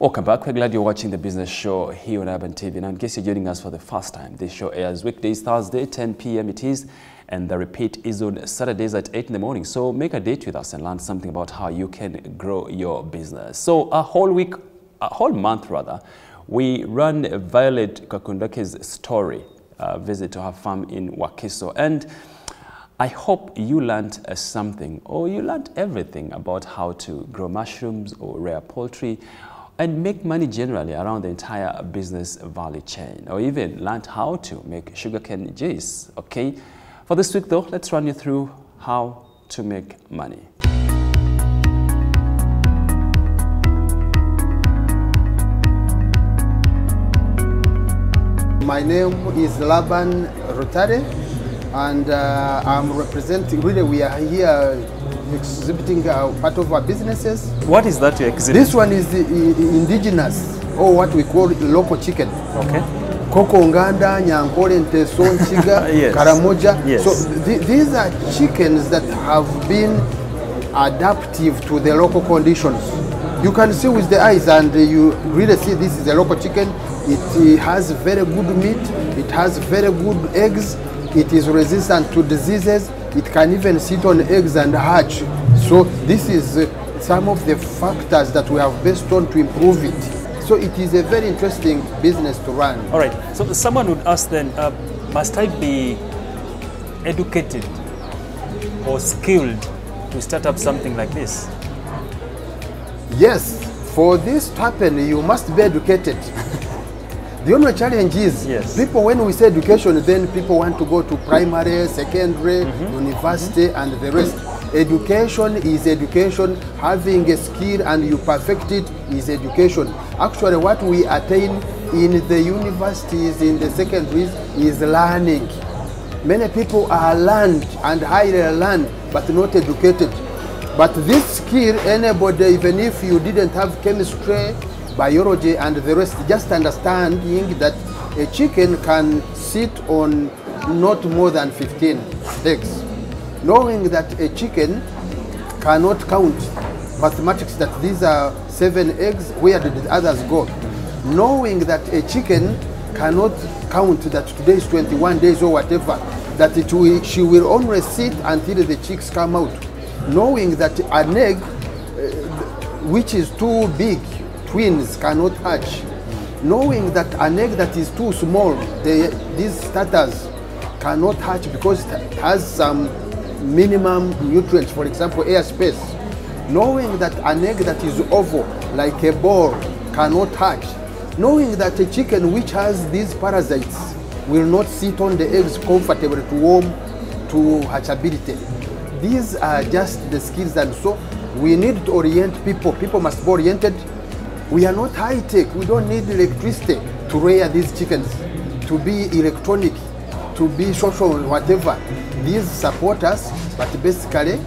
Welcome back. We're glad you're watching the business show here on Urban TV. Now, in case you're joining us for the first time, this show airs weekdays, Thursday, 10 p.m. it is, and the repeat is on Saturdays at 8 in the morning. So make a date with us and learn something about how you can grow your business. So a whole month, we run Violet Kakundake's story, visit to her farm in Wakiso. And I hope you learned something, or you learned everything about how to grow mushrooms or rear poultry and make money generally around the entire business value chain, or even learned how to make sugarcane juice. Okay, for this week though, let's run you through how to make money. My name is Laban Rotare, and I'm representing, really we are here exhibiting part of our businesses. What is that you're exhibiting? This one is indigenous, or what we call local chicken. Okay. Koko Nganda, Nyankole, Nteso, Nchiga, Yes. Karamoja. Yes. So these are chickens that have been adaptive to the local conditions. You can see with the eyes, and you really see this is a local chicken. It has very good meat, it has very good eggs, it is resistant to diseases, it can even sit on eggs and hatch. So this is some of the factors that we have based on to improve it. So it is a very interesting business to run. All right, so someone would ask then, must I be educated or skilled to start up something like this? Yes, for this to happen, you must be educated. The only challenge is, yes, people, when we say education, then people want to go to primary, secondary, university, and the rest. Education is education. Having a skill and you perfect it is education. Actually, what we attain in the universities, in the secondaries, is learning. Many people are learned and highly learned, but not educated. But this skill, anybody, even if you didn't have chemistry, biology, and the rest, just understanding that a chicken can sit on not more than 15 eggs. Knowing that a chicken cannot count mathematics, that these are 7 eggs, where did the others go? Knowing that a chicken cannot count that today is 21 days or whatever, that she will only sit until the chicks come out. Knowing that an egg, which is too big, twins cannot hatch. Knowing that an egg that is too small, these starters cannot hatch because it has some minimum nutrients, for example, air space. Knowing that an egg that is oval, like a ball, cannot hatch. Knowing that a chicken which has these parasites will not sit on the eggs comfortably to warm to hatchability. These are just the skills, and so we need to orient people. People must be oriented. We are not high-tech. We don't need electricity to rear these chickens, to be electronic, to be social, whatever. These support us, but basically,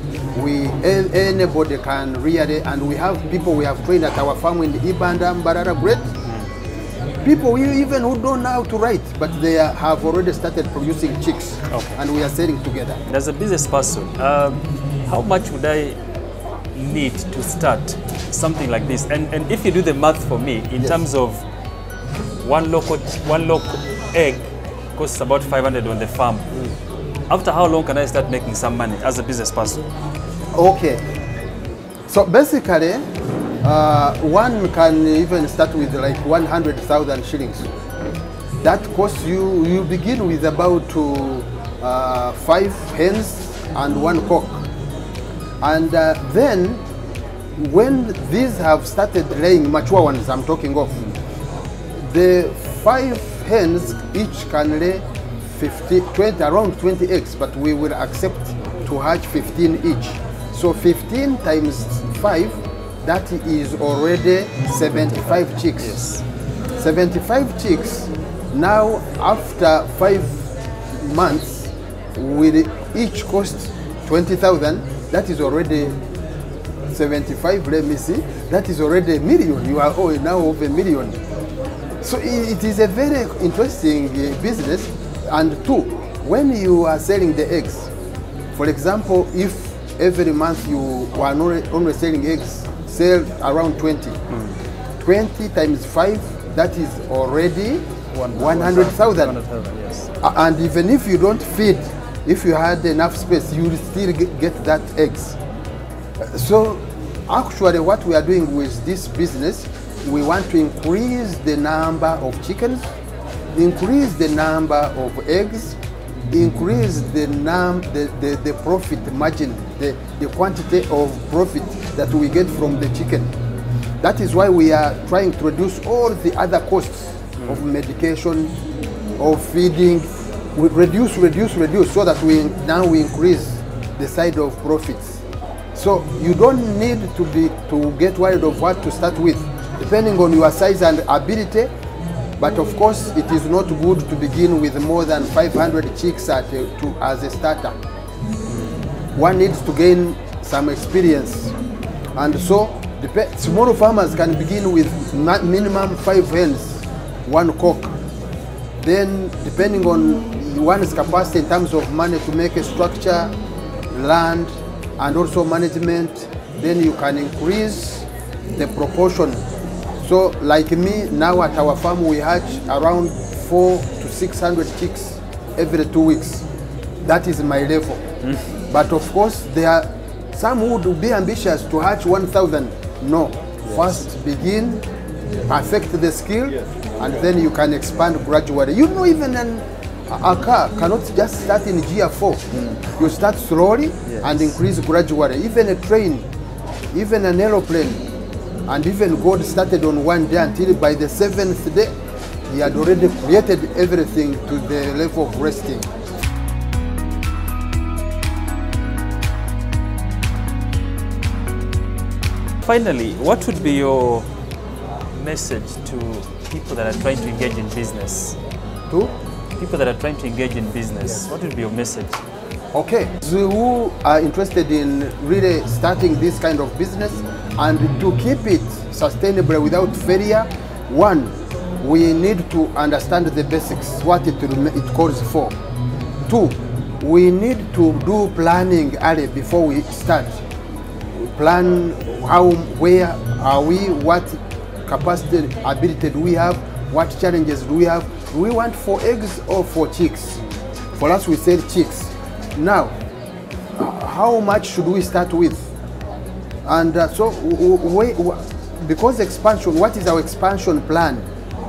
anybody can rear it, and we have people we have trained at our farm in Ibanda, Mbarara, Great. People even who don't know how to write, but they have already started producing chicks, and we are selling together. As a business person, how much would I need to start something like this? And if you do the math for me, in terms of one local egg costs about 500 on the farm. After how long can I start making some money as a business person? Okay, so basically, one can even start with like 100,000 shillings. That costs you begin with about 5 hens and 1 cock. And then when these have started laying, mature ones I'm talking of, the 5 hens each can lay around 20 eggs, but we will accept to hatch 15 each. So 15 times 5, that is already 75 chicks. Yes. 75 chicks. Now, after 5 months, will each cost 20,000. That is already 75. Let me see. That is already $1 million. You are now over $1 million. So it is a very interesting business. And 2, when you are selling the eggs, for example, if every month you are only selling eggs, sell around 20. 20 times 5, that is already 100,000. Yes. And even if you don't feed, if you had enough space, you will still get that eggs. So actually what we are doing with this business, we want to increase the number of chickens, increase the number of eggs, increase the profit margin, the quantity of profit that we get from the chicken. That is why we are trying to reduce all the other costs of medication, of feeding. We reduce, so that we increase the side of profits. So you don't need to get worried of what to start with, depending on your size and ability. But of course, it is not good to begin with more than 500 chicks as a starter. One needs to gain some experience. And so, small farmers can begin with minimum 5 hens, 1 cock. Then, depending on one's capacity in terms of money to make a structure, land, and also management, then you can increase the proportion. So, like me, now at our farm we hatch around 400 to 600 chicks every 2 weeks. That is my level. But of course, there are some who would be ambitious to hatch 1,000. No. Yes. First begin, perfect the skill, and then you can expand gradually. You know, even a car cannot just start in gear 4. You start slowly and increase gradually. Even a train, even an aeroplane, and even God started on one day until by the 7th day, He had already created everything to the level of resting. Finally, what would be your message to people that are trying to engage in business? To people that are trying to engage in business, what would be your message? Okay, so who are interested in really starting this kind of business and to keep it sustainable without failure, one, we need to understand the basics, what it calls for. Two, we need to do planning early before we start. Plan how, where are we, what capacity, ability do we have, what challenges do we have. Do we want for eggs or for chicks? For us, we sell chicks. Now, how much should we start with? And because expansion, what is our expansion plan?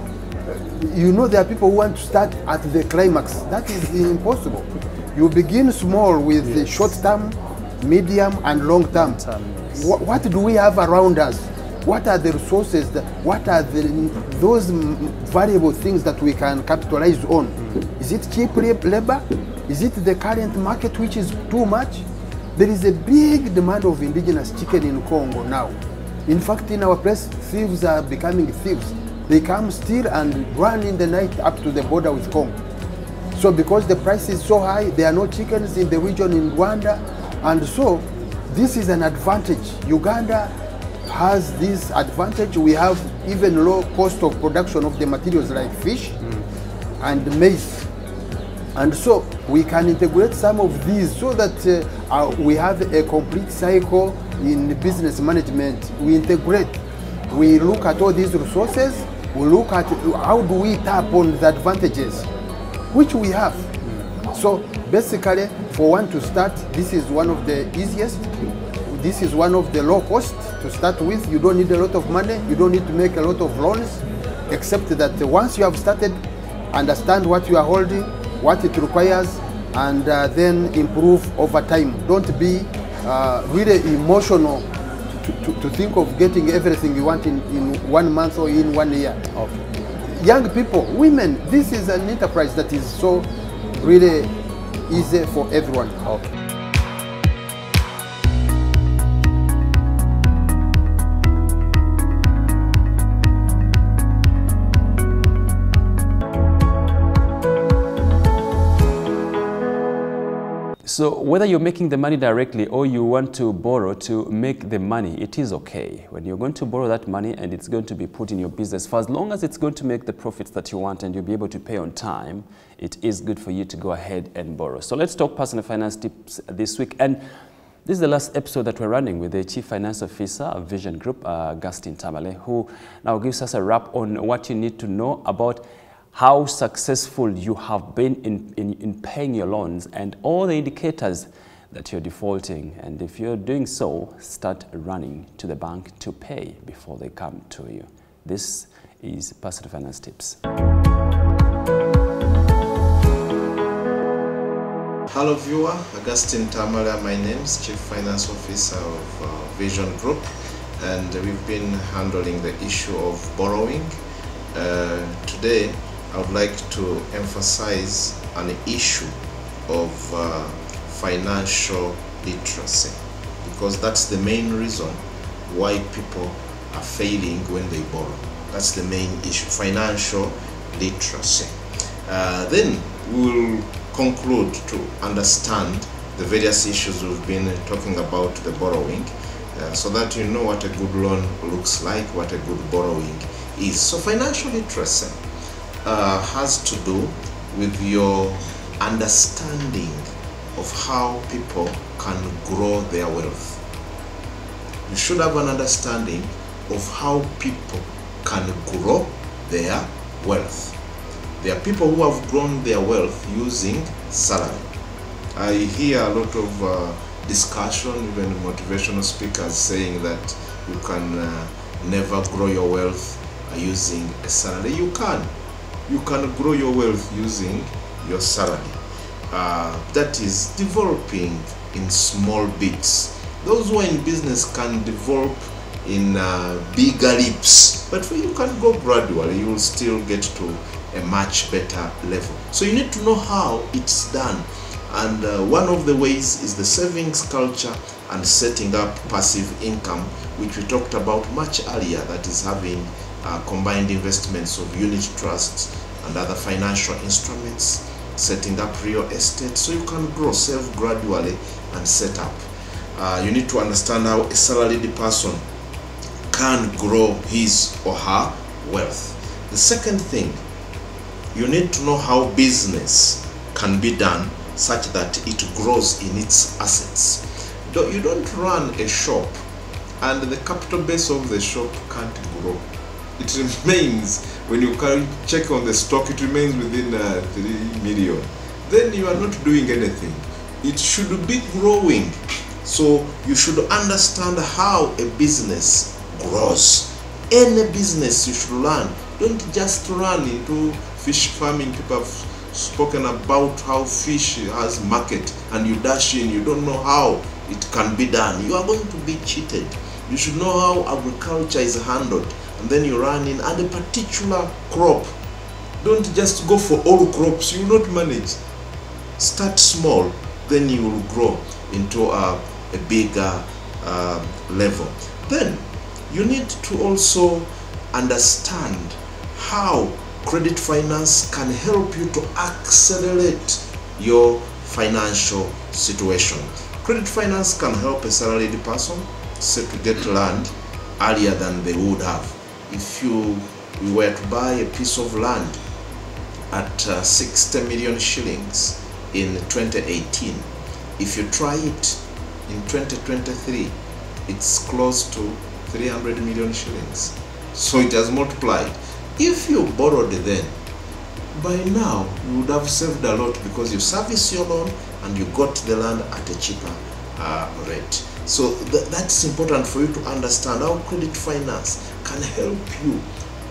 You know, there are people who want to start at the climax. That is impossible. You begin small with the short term, medium, and long term. What do we have around us? What are the resources? What are those valuable things that we can capitalize on? Is it cheap labor? Is it the current market which is too much? There is a big demand of indigenous chicken in Congo now. In fact, in our place, thieves are becoming thieves. They come steal and run in the night up to the border with Congo. So because the price is so high, there are no chickens in the region in Rwanda. And so this is an advantage. Uganda has this advantage. We have even low cost of production of the materials like fish and maize. And so we can integrate some of these so that we have a complete cycle in business management. We integrate, we look at all these resources, we look at how do we tap on the advantages, which we have. So basically, for one to start, this is one of the easiest. This is one of the low cost to start with. You don't need a lot of money. You don't need to make a lot of loans, except that once you have started, understand what you are holding, what it requires, and then improve over time. Don't be really emotional to think of getting everything you want in 1 month or in 1 year. Okay. Young people, women, this is an enterprise that is so really easy for everyone. Okay. So whether you're making the money directly or you want to borrow to make the money, it is okay. When you're going to borrow that money and it's going to be put in your business, for as long as it's going to make the profits that you want and you'll be able to pay on time, it is good for you to go ahead and borrow. So let's talk personal finance tips this week. And This is the last episode that we're running with the Chief Finance Officer of Vision Group, Augustine Tamale, who now gives us a wrap on what you need to know about how successful you have been in paying your loans and all the indicators that you're defaulting. And if you're doing so, start running to the bank to pay before they come to you. This is Personal Finance Tips. Hello viewer, Augustine Tamale, my name is Chief Finance Officer of Vision Group, and we've been handling the issue of borrowing. Today I would like to emphasize an issue of financial literacy, because that's the main reason why people are failing when they borrow. That's the main issue, financial literacy. Then we'll conclude to understand the various issues we've been talking about the borrowing, so that you know what a good loan looks like, what a good borrowing is. So financial literacy has to do with your understanding of how people can grow their wealth. You should have an understanding of how people can grow their wealth. There are people who have grown their wealth using salary. I hear a lot of discussion, even motivational speakers saying that you can never grow your wealth using a salary. You can. You can grow your wealth using your salary. That is developing in small bits. Those who are in business can develop in bigger leaps, but you can go gradually. You will still get to a much better level. So you need to know how it's done, and one of the ways is the savings culture and setting up passive income, which we talked about much earlier, that is having combined investments of unit trusts and other financial instruments, setting up real estate, so you can grow, save gradually and set up. You need to understand how a salaried person can grow his or her wealth. The second thing, you need to know how business can be done such that it grows in its assets. You don't run a shop and the capital base of the shop can't grow. It remains, when you can check on the stock, it remains within 3 million. Then you are not doing anything. It should be growing. So you should understand how a business grows. Any business you should learn. Don't just run into fish farming. People have spoken about how fish has market, and you dash in, you don't know how it can be done. You are going to be cheated. You should know how agriculture is handled, and then you run in and a particular crop. Don't just go for all crops. You will not manage. Start small, then you will grow into a bigger level. Then you need to also understand how credit finance can help you to accelerate your financial situation. Credit finance can help a salaried person to get land earlier than they would have. If you were to buy a piece of land at 60 million shillings in 2018, if you try it in 2023, it's close to 300 million shillings. So it has multiplied. If you borrowed then, by now you would have saved a lot, because you service your loan and you got the land at a cheaper rate. So that's important for you to understand how credit finance can help you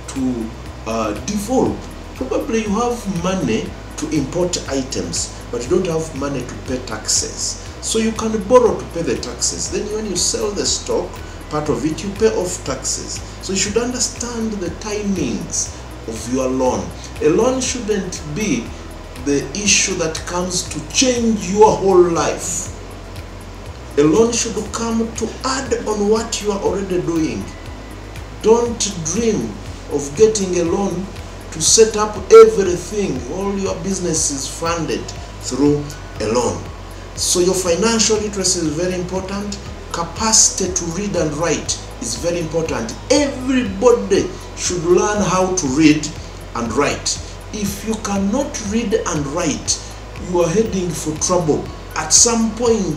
to develop. Probably you have money to import items, but you don't have money to pay taxes. So you can borrow to pay the taxes. Then when you sell the stock, part of it you pay off taxes. So you should understand the timings of your loan. A loan shouldn't be the issue that comes to change your whole life. A loan should come to add on what you are already doing. Don't dream of getting a loan to set up everything. All your business is funded through a loan. So your financial literacy is very important. Capacity to read and write is very important. Everybody should learn how to read and write. If you cannot read and write, you are heading for trouble. At some point,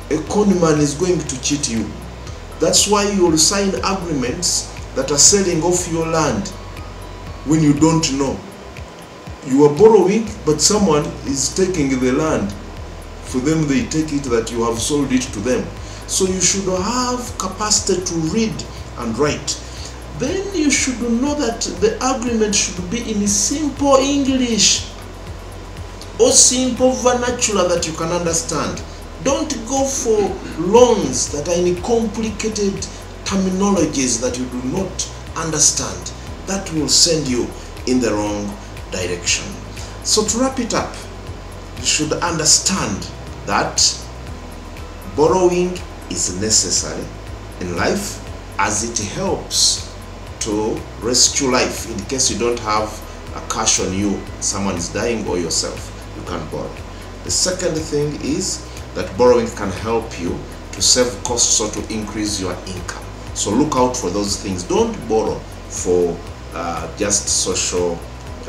a conman is going to cheat you. That's why you will sign agreements that are selling off your land when you don't know. You are borrowing, but someone is taking the land. For them, they take it that you have sold it to them. So you should have capacity to read and write. Then you should know that the agreement should be in simple English or simple vernacular that you can understand. Don't go for loans that are in complicated terminologies that you do not understand. That will send you in the wrong direction. So to wrap it up, you should understand that borrowing is necessary in life as it helps to rescue life. In case you don't have a cash on you, someone is dying or yourself, you can borrow. The second thing is that borrowing can help you to save costs or to increase your income. So look out for those things. Don't borrow for just social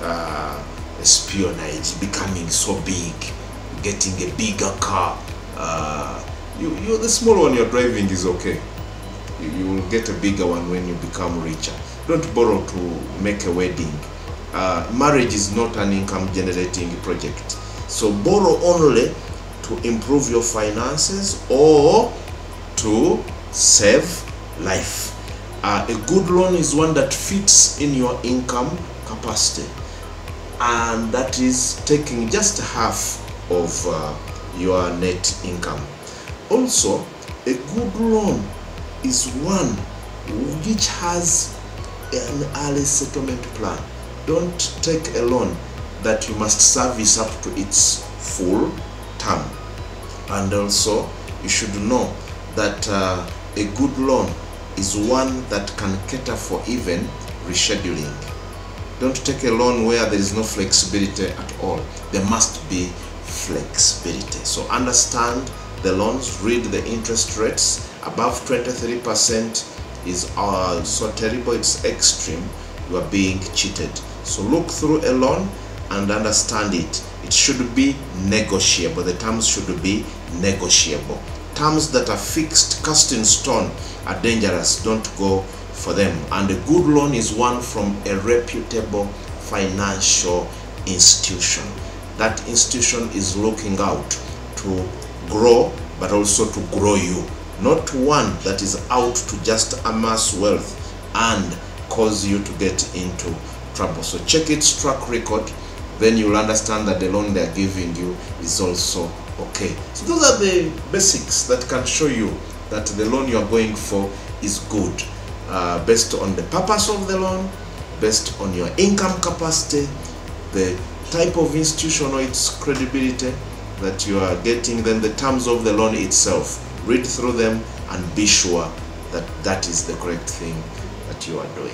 espionage, becoming so big, getting a bigger car. The small one you're driving is okay. You will get a bigger one when you become richer. Don't borrow to make a wedding. Marriage is not an income generating project. So borrow only to improve your finances or to save life. A good loan is one that fits in your income capacity, and that is taking just half of your net income. Also, a good loan is one which has an early settlement plan. Don't take a loan that you must service up to its full term. And also, you should know that a good loan is one that can cater for even rescheduling. Don't take a loan where there is no flexibility at all. There must be flexibility. So understand the loans, read the interest rates. Above 23% is so terrible, it's extreme. You are being cheated. So look through a loan and understand it. It should be negotiable. The terms should be negotiable. Terms that are fixed, cast in stone, are dangerous. Don't go for them. And a good loan is one from a reputable financial institution. That institution is looking out to grow, but also to grow you. Not one that is out to just amass wealth and cause you to get into trouble. So check its track record, then you'll understand that the loan they're giving you is also okay. So those are the basics that can show you that the loan you're going for is good, based on the purpose of the loan, based on your income capacity, the type of institution or its credibility that you are getting, then the terms of the loan itself. Read through them and be sure that that is the correct thing that you are doing.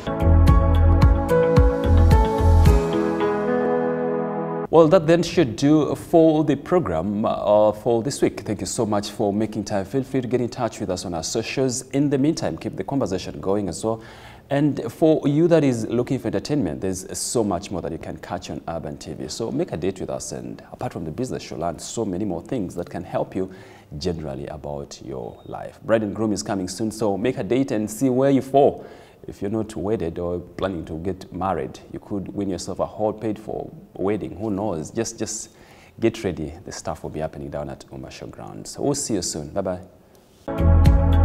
Well, that then should do for the program for this week. Thank you so much for making time. Feel free to get in touch with us on our socials. In the meantime, keep the conversation going as well. And for you that is looking for entertainment, there's so much more that you can catch on Urban TV. So make a date with us, and apart from the business, you'll learn so many more things that can help you generally about your life. Bride and groom is coming soon, so make a date and see where you fall. If you're not wedded or planning to get married, you could win yourself a whole paid for wedding. Who knows? Just get ready. The stuff will be happening down at Umasho Grounds. We'll see you soon. Bye-bye.